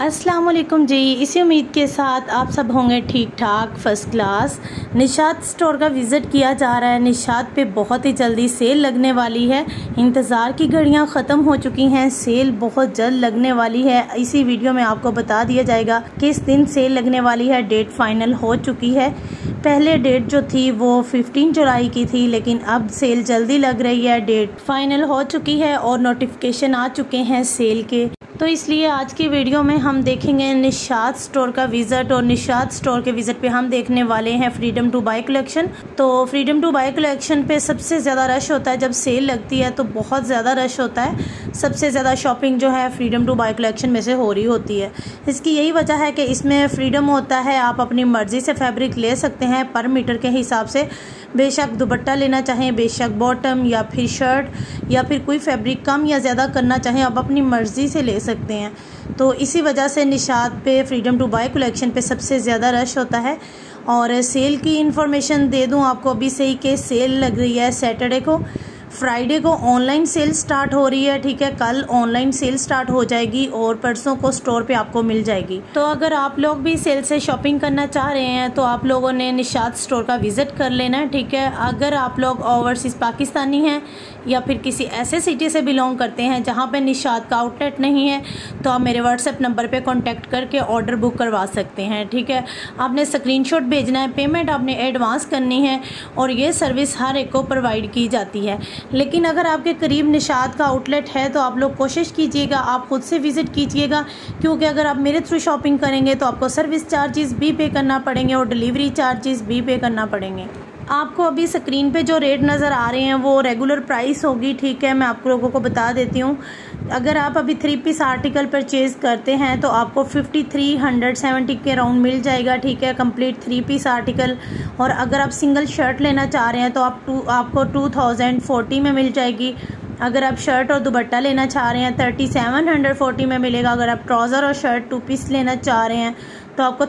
अस्सलाम वालेकुम जी। इसी उम्मीद के साथ आप सब होंगे ठीक ठाक फर्स्ट क्लास। निशात स्टोर का विज़िट किया जा रहा है। निशात पे बहुत ही जल्दी सेल लगने वाली है। इंतज़ार की घड़ियां ख़त्म हो चुकी हैं, सेल बहुत जल्द लगने वाली है। इसी वीडियो में आपको बता दिया जाएगा किस दिन सेल लगने वाली है। डेट फाइनल हो चुकी है। पहले डेट जो थी वो 15 जुलाई की थी, लेकिन अब सेल जल्दी लग रही है। डेट फाइनल हो चुकी है और नोटिफिकेशन आ चुके हैं सेल के। तो इसलिए आज की वीडियो में हम देखेंगे निशात स्टोर का विज़िट, और निशात स्टोर के विज़िट पे हम देखने वाले हैं फ्रीडम टू बाय कलेक्शन। तो फ्रीडम टू बाय कलेक्शन पे सबसे ज़्यादा रश होता है, जब सेल लगती है तो बहुत ज़्यादा रश होता है। सबसे ज़्यादा शॉपिंग जो है फ्रीडम टू बाय कलेक्शन में से हो रही होती है। इसकी यही वजह है कि इसमें फ्रीडम होता है, आप अपनी मर्ज़ी से फैब्रिक ले सकते हैं पर मीटर के हिसाब से। बेशक दुपट्टा लेना चाहें, बेशक बॉटम या फिर शर्ट या फिर कोई फैब्रिक कम या ज़्यादा करना चाहें, आप अपनी मर्ज़ी से ले सकते हैं। तो इसी वजह से निशात पे फ्रीडम टू बाय कलेक्शन पे सबसे ज़्यादा रश होता है। और सेल की इन्फॉर्मेशन दे दूं आपको अभी से ही कि सेल लग रही है सैटरडे को। फ्राइडे को ऑनलाइन सेल स्टार्ट हो रही है, ठीक है। कल ऑनलाइन सेल स्टार्ट हो जाएगी और परसों को स्टोर पे आपको मिल जाएगी। तो अगर आप लोग भी सेल से शॉपिंग करना चाह रहे हैं तो आप लोगों ने निशात स्टोर का विज़िट कर लेना है, ठीक है। अगर आप लोग ओवरसीज़ पाकिस्तानी हैं या फिर किसी ऐसे सिटी से बिलोंग करते हैं जहां पे निशात का आउटलेट नहीं है, तो आप मेरे व्हाट्सएप नंबर पे कांटेक्ट करके ऑर्डर बुक करवा सकते हैं, ठीक है। आपने स्क्रीनशॉट भेजना है, पेमेंट आपने एडवांस करनी है और ये सर्विस हर एक को प्रोवाइड की जाती है। लेकिन अगर आपके करीब निशात का आउटलेट है तो आप लोग कोशिश कीजिएगा, आप खुद से विज़िट कीजिएगा, क्योंकि अगर आप मेरे थ्रू शॉपिंग करेंगे तो आपको सर्विस चार्जेस भी पे करना पड़ेंगे और डिलीवरी चार्जेस भी पे करना पड़ेंगे। आपको अभी स्क्रीन पे जो रेट नज़र आ रहे हैं वो रेगुलर प्राइस होगी, ठीक है। मैं आप लोगों को बता देती हूँ। अगर आप अभी 3 पीस आर्टिकल परचेज़ करते हैं तो आपको 5370 के राउंड मिल जाएगा, ठीक है, कंप्लीट 3 पीस आर्टिकल। और अगर आप सिंगल शर्ट लेना चाह रहे हैं तो आपको 2040 में मिल जाएगी। अगर आप शर्ट और दुपट्टा लेना चाह रहे हैं 3740 में मिलेगा। अगर आप ट्राउज़र और शर्ट 2 पीस लेना चाह रहे हैं तो आपको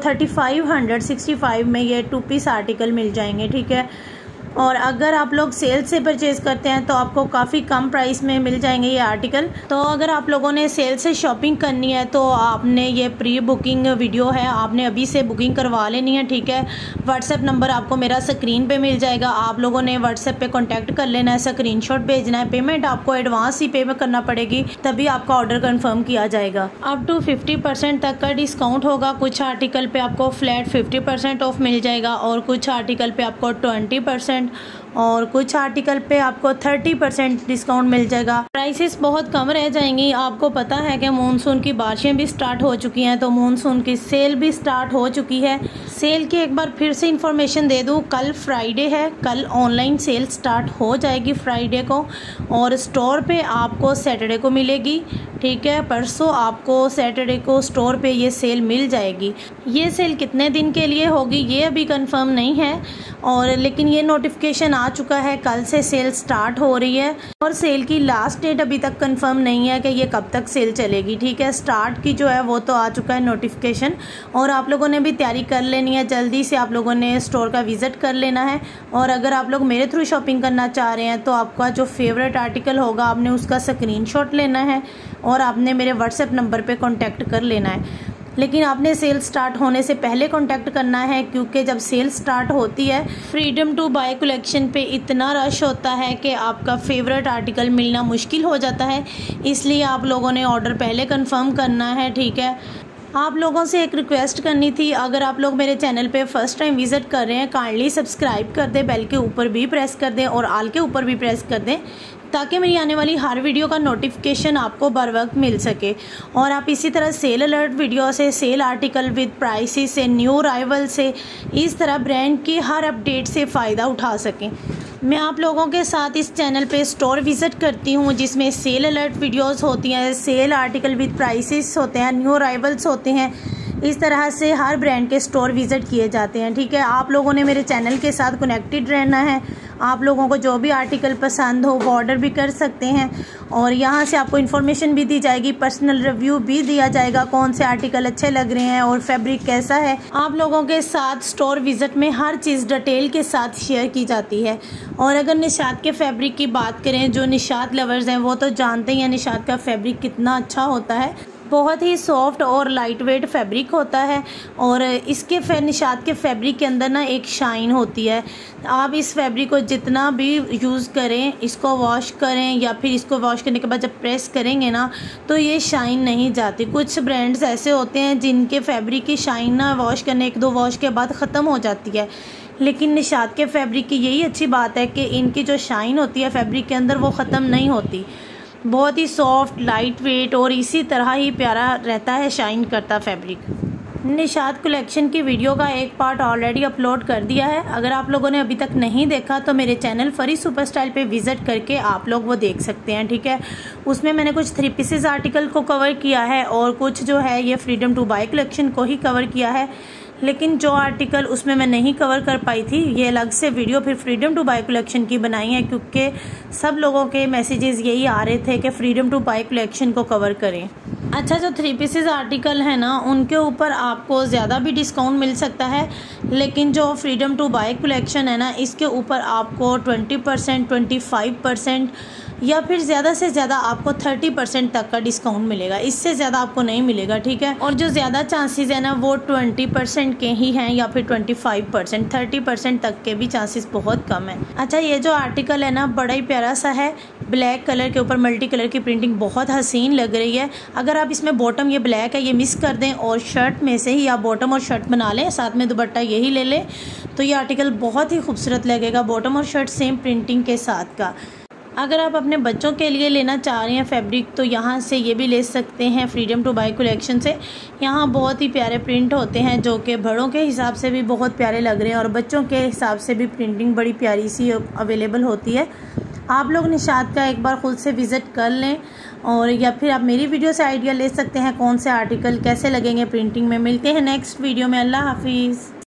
3565 में ये 2 पीस आर्टिकल मिल जाएंगे, ठीक है। और अगर आप लोग सेल से परचेज़ करते हैं तो आपको काफ़ी कम प्राइस में मिल जाएंगे ये आर्टिकल। तो अगर आप लोगों ने सेल से शॉपिंग करनी है तो आपने ये प्री बुकिंग वीडियो है, आपने अभी से बुकिंग करवा लेनी है, ठीक है। व्हाट्सएप नंबर आपको मेरा स्क्रीन पे मिल जाएगा। आप लोगों ने व्हाट्सएप पे कॉन्टैक्ट कर लेना है, स्क्रीनशॉट भेजना है, पेमेंट आपको एडवांस ही पे करना पड़ेगी, तभी आपका ऑर्डर कन्फर्म किया जाएगा। अप टू 50% तक का डिस्काउंट होगा। कुछ आर्टिकल पे आपको फ्लैट 50% ऑफ मिल जाएगा और कुछ आर्टिकल पे आपको 20% और कुछ आर्टिकल पे आपको 30% डिस्काउंट मिल जाएगा। प्राइसेस बहुत कम रह जाएंगी। आपको पता है कि मानसून की बारिशें भी स्टार्ट हो चुकी हैं, तो मानसून की सेल भी स्टार्ट हो चुकी है। सेल की एक बार फिर से इंफॉर्मेशन दे दूं, कल फ्राइडे है, कल ऑनलाइन सेल स्टार्ट हो जाएगी फ्राइडे को और स्टोर पे आपको सैटरडे को मिलेगी, ठीक है। परसों आपको सैटरडे को स्टोर पे ये सेल मिल जाएगी। ये सेल कितने दिन के लिए होगी ये अभी कंफर्म नहीं है, और लेकिन ये नोटिफिकेशन आ चुका है, कल से सेल स्टार्ट हो रही है। और सेल की लास्ट डेट अभी तक कंफर्म नहीं है कि ये कब तक सेल चलेगी, ठीक है। स्टार्ट की जो है वो तो आ चुका है नोटिफिकेशन, और आप लोगों ने भी तैयारी कर लेनी है। जल्दी से आप लोगों ने स्टोर का विज़िट कर लेना है। और अगर आप लोग मेरे थ्रू शॉपिंग करना चाह रहे हैं तो आपका जो फेवरेट आर्टिकल होगा आपने उसका स्क्रीनशॉट लेना है और आपने मेरे व्हाट्सएप नंबर पे कांटेक्ट कर लेना है। लेकिन आपने सेल स्टार्ट होने से पहले कांटेक्ट करना है, क्योंकि जब सेल स्टार्ट होती है फ्रीडम टू बाय कलेक्शन पे इतना रश होता है कि आपका फेवरेट आर्टिकल मिलना मुश्किल हो जाता है। इसलिए आप लोगों ने ऑर्डर पहले कंफर्म करना है, ठीक है। आप लोगों से एक रिक्वेस्ट करनी थी, अगर आप लोग मेरे चैनल पे फर्स्ट टाइम विज़िट कर रहे हैं काइंडली सब्सक्राइब कर दें, बेल के ऊपर भी प्रेस कर दें और आल के ऊपर भी प्रेस कर दें, ताकि मेरी आने वाली हर वीडियो का नोटिफिकेशन आपको बर वक्त मिल सके। और आप इसी तरह सेल अलर्ट वीडियो से, सेल आर्टिकल विद प्राइसेस से, न्यू अराइवल से, इस तरह ब्रांड की हर अपडेट से फ़ायदा उठा सकें। मैं आप लोगों के साथ इस चैनल पे स्टोर विज़िट करती हूँ जिसमें सेल अलर्ट वीडियोस होती हैं, सेल आर्टिकल विद प्राइसेस होते हैं, न्यू अराइवल्स होते हैं। इस तरह से हर ब्रांड के स्टोर विज़िट किए जाते हैं, ठीक है। आप लोगों ने मेरे चैनल के साथ कनेक्टेड रहना है। आप लोगों को जो भी आर्टिकल पसंद हो वो ऑर्डर भी कर सकते हैं और यहाँ से आपको इन्फॉर्मेशन भी दी जाएगी, पर्सनल रिव्यू भी दिया जाएगा, कौन से आर्टिकल अच्छे लग रहे हैं और फैब्रिक कैसा है। आप लोगों के साथ स्टोर विज़िट में हर चीज़ डिटेल के साथ शेयर की जाती है। और अगर निशात के फैब्रिक की बात करें, जो निशात लवर्स हैं वो तो जानते ही हैं निशात का फैब्रिक कितना अच्छा होता है। बहुत ही सॉफ्ट और लाइट वेट फैब्रिक होता है और इसके निशात के फैब्रिक के अंदर ना एक शाइन होती है। आप इस फैब्रिक को जितना भी यूज़ करें, इसको वॉश करें या फिर इसको वॉश करने के बाद जब प्रेस करेंगे ना तो ये शाइन नहीं जाती। कुछ ब्रांड्स ऐसे होते हैं जिनके फैब्रिक की शाइन ना वॉश करने 1-2 वॉश के बाद ख़त्म हो जाती है, लेकिन निशात के फैब्रिक की यही अच्छी बात है कि इनकी जो शाइन होती है फैब्रिक के अंदर वो ख़त्म नहीं होती। बहुत ही सॉफ्ट, लाइट वेट और इसी तरह ही प्यारा रहता है शाइन करता फैब्रिक। निशात कलेक्शन की वीडियो का एक पार्ट ऑलरेडी अपलोड कर दिया है। अगर आप लोगों ने अभी तक नहीं देखा तो मेरे चैनल फरी सुपर स्टाइल पे विजिट करके आप लोग वो देख सकते हैं, ठीक है। उसमें मैंने कुछ 3 पीसेस आर्टिकल को कवर किया है और कुछ जो है ये फ्रीडम टू बाय कलेक्शन को ही कवर किया है, लेकिन जो आर्टिकल उसमें मैं नहीं कवर कर पाई थी ये अलग से वीडियो फिर फ्रीडम टू बाय कलेक्शन की बनाई है, क्योंकि सब लोगों के मैसेजेस यही आ रहे थे कि फ्रीडम टू बाय कलेक्शन को कवर करें। अच्छा, जो 3 पीसेस आर्टिकल है ना उनके ऊपर आपको ज़्यादा भी डिस्काउंट मिल सकता है, लेकिन जो फ्रीडम टू बाय कलेक्शन है ना इसके ऊपर आपको 20%, 25% या फिर ज़्यादा से ज़्यादा आपको 30% तक का डिस्काउंट मिलेगा, इससे ज़्यादा आपको नहीं मिलेगा, ठीक है। और जो ज़्यादा चांसेस है ना वो 20% के ही हैं या फिर 25%, 30% तक के भी चांसेस बहुत कम है। अच्छा, ये जो आर्टिकल है ना बड़ा ही प्यारा सा है, ब्लैक कलर के ऊपर मल्टी कलर की प्रिंटिंग बहुत हसीन लग रही है। अगर आप इसमें बॉटम ये ब्लैक है ये मिस कर दें और शर्ट में से ही आप बॉटम और शर्ट बना लें, साथ में दुपट्टा यही ले लें, तो ये आर्टिकल बहुत ही खूबसूरत लगेगा, बॉटम और शर्ट सेम प्रिंटिंग के साथ का। अगर आप अपने बच्चों के लिए लेना चाह रहे हैं फैब्रिक तो यहाँ से ये भी ले सकते हैं फ्रीडम टू बाय कलेक्शन से। यहाँ बहुत ही प्यारे प्रिंट होते हैं जो कि बड़ों के हिसाब से भी बहुत प्यारे लग रहे हैं और बच्चों के हिसाब से भी प्रिंटिंग बड़ी प्यारी सी अवेलेबल होती है। आप लोग निशात का एक बार ख़ुद से विज़िट कर लें और या फिर आप मेरी वीडियो से आइडिया ले सकते हैं कौन से आर्टिकल कैसे लगेंगे प्रिंटिंग में। मिलते हैं नेक्स्ट वीडियो में। अल्लाह हाफिज़।